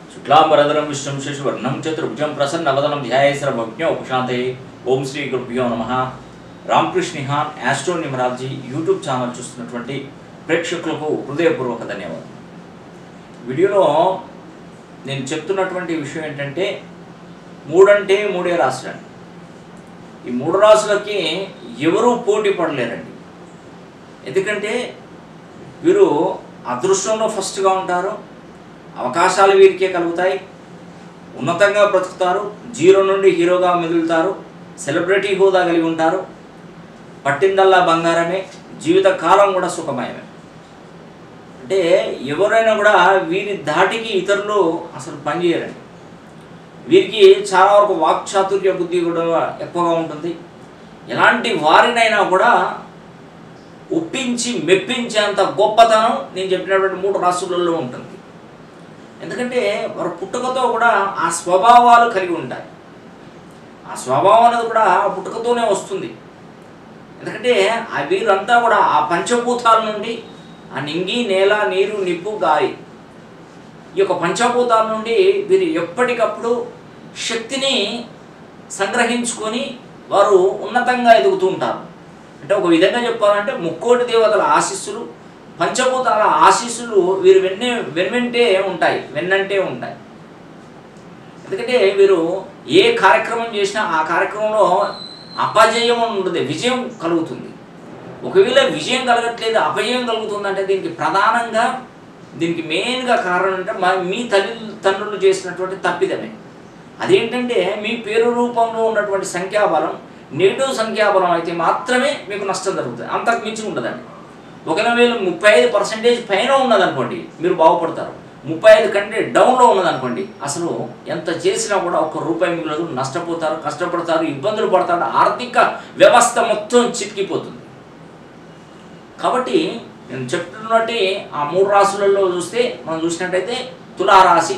शुक्लांबरधरं विष्णुं शशिवर्णं चतुर्भुजं प्रसन्नवदनं ध्यायेत् सर्वविघ्नोपशान्तये उपशांतये। ओम श्री गुरुभ्यो नमः। रामकृष्ण निहान एस्ट्रो न्यूमरालजी यूट्यूब ఛానల్ చూస్తున్నటువంటి ప్రేక్షకులకు హృదయపూర్వక ధన్యవాదాలు। వీడియోలో నేను చెప్తున్నటువంటి విషయం ఏంటంటే మూడంటే మూడే రాశులండి। ఈ మూడు రాశులకి ఎవరు పోటీ పడలేరండి। ఎందుకంటే వీరు అదృష్టంలో ఫస్ట్ గా ఉంటారు, అవకాశాలు వీరికే కలుగుతాయి, ఉన్నతంగా బ్రతుకుతారు, జీరో నుండి హీరోగా మెదులుతారు, సెలబ్రిటీ హోదా కలిగి ఉంటారు, పట్టిందల్లా బంగారమే, జీవిత కాలం కూడా సుఖమయమే। అంటే ఎవరైనా కూడా వీరి ధాటికి ఇతరులు అసలు పనిచేయరండి। వీరికి చాలా వరకు వాక్చాతుర్య బుద్ధి కూడా ఎక్కువగా ఉంటుంది। ఎలాంటి వారినైనా కూడా ఒప్పించి మెప్పించేంత గొప్పతనం నేను చెప్పినటువంటి మూడు రాశులలో ఉంటుంది। ఎందుకంటే వారు పుట్టుకతో కూడా ఆ స్వభావాలు కలిగి ఉంటాయి। ఆ స్వభావం అనేది కూడా పుట్టుకతోనే వస్తుంది। ఎందుకంటే వీరంతా కూడా ఆ పంచభూతాల నుండి, ఆ నింగి, నేల, నీరు, నిప్పు, గాలి, ఈ యొక్క పంచభూతాల నుండి వీరు ఎప్పటికప్పుడు శక్తిని సంగ్రహించుకొని వారు ఉన్నతంగా ఎదుగుతూ ఉంటారు। అంటే ఒక విధంగా చెప్పాలంటే ముక్కోటి దేవతల ఆశీస్సులు, పంచభూతాల ఆశీస్సులు వీరు వెన్నంటే ఉంటాయి। ఎందుకంటే వీరు ఏ కార్యక్రమం చేసినా ఆ కార్యక్రమంలో అపజయం ఉండదు, విజయం కలుగుతుంది। ఒకవేళ విజయం కలగట్లేదు, అపజయం కలుగుతుందంటే దీనికి ప్రధానంగా, దీనికి మెయిన్గా కారణం అంటే మీ తల్లిదండ్రులు చేసినటువంటి తప్పిదమే। అదేంటంటే మీ పేరు రూపంలో ఉన్నటువంటి సంఖ్యాబలం నెగిటివ్ సంఖ్యాబలం అయితే మాత్రమే మీకు నష్టం జరుగుతుంది, అంతకు మించి ఉండదండి। ఒకవేళ 35% పైన ఉన్నదనుకోండి మీరు బాగుపడతారు, 35 కంటే డౌన్లో ఉన్నదనుకోండి అసలు ఎంత చేసినా కూడా ఒక్క రూపాయి మిగలదు, నష్టపోతారు, కష్టపడతారు, ఇబ్బందులు పడతారు, ఆర్థిక వ్యవస్థ మొత్తం చితికిపోతుంది। కాబట్టి నేను చెప్తున్నట్టు ఆ మూడు రాశులలో చూస్తే మనం చూసినట్టయితే తులారాశి,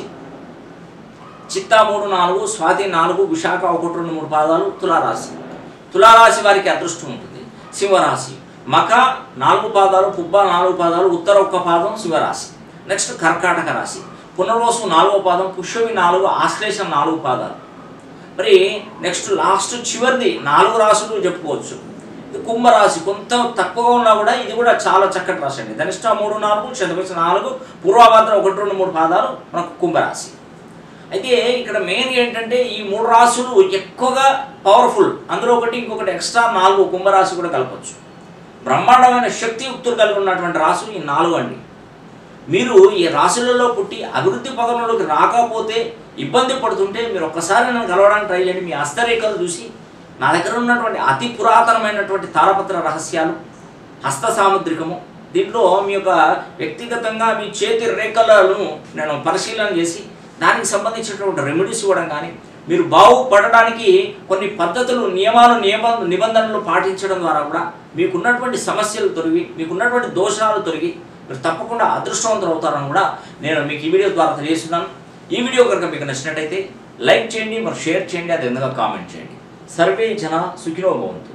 చిత్తా 3, 4, స్వాతి 4, విశాఖ 1, 2, 3 పాదాలు తులారాశి। తులారాశి వారికి అదృష్టం ఉంటుంది। సింహరాశి మఖ 4 పాదాలు, పుబ్బ 4 పాదాలు, ఉత్తర 1 పాదం సింహరాశి। నెక్స్ట్ కర్కాటక రాశి పునర్వసు 4వ పాదం, పుష్యమి 4, ఆశ్లేషం 4 పాదాలు। మరి నెక్స్ట్ లాస్ట్ చివరిది 4 రాశులు చెప్పుకోవచ్చు। ఇది కుంభరాశి, కొంత తక్కువగా ఉన్నా కూడా ఇది కూడా చాలా చక్కటి రాశి అండి। ధనిష్ట 3, 4, శతభిష 4, పూర్వభద్ర 1, 2, 3 పాదాలు మనకు కుంభరాశి। అయితే ఇక్కడ మెయిన్ ఏంటంటే ఈ 3 రాశులు ఎక్కువగా పవర్ఫుల్, అందులో ఒకటి ఇంకొకటి ఎక్స్ట్రా 4 కుంభరాశి కూడా కలపచ్చు। బ్రహ్మాండమైన శక్తియుక్తులు కలిగి ఉన్నటువంటి రాశులు ఈ 4 అండి। మీరు ఈ రాశులలో పుట్టి అభివృద్ధి పదంలోకి రాకపోతే, ఇబ్బంది పడుతుంటే మీరు ఒక్కసారి నన్ను కలవడానికి ట్రై చేయండి। మీ హస్తరేఖలు చూసి నా దగ్గర ఉన్నటువంటి అతి పురాతనమైనటువంటి తాళపత్ర రహస్యాలు, హస్త సాముద్రికము, దీంట్లో మీ యొక్క వ్యక్తిగతంగా మీ చేతి రేఖలను నేను పరిశీలన చేసి దానికి సంబంధించినటువంటి రెమెడీస్ ఇవ్వడం కానీ, మీరు బాగుపడడానికి కొన్ని పద్ధతులు, నిబంధనలు పాటించడం ద్వారా కూడా మీకున్నటువంటి సమస్యలు తొలగి, మీకున్నటువంటి దోషాలు తొలగి మీరు తప్పకుండా అదృష్టవంతులు అవుతారని కూడా నేను మీకు ఈ వీడియో ద్వారా తెలియజేస్తున్నాను। ఈ వీడియో కనుక మీకు నచ్చినట్టయితే లైక్ చేయండి, మరి షేర్ చేయండి, అదేవిధంగా కామెంట్ చేయండి। సర్వే జన సుఖినో భవంతు।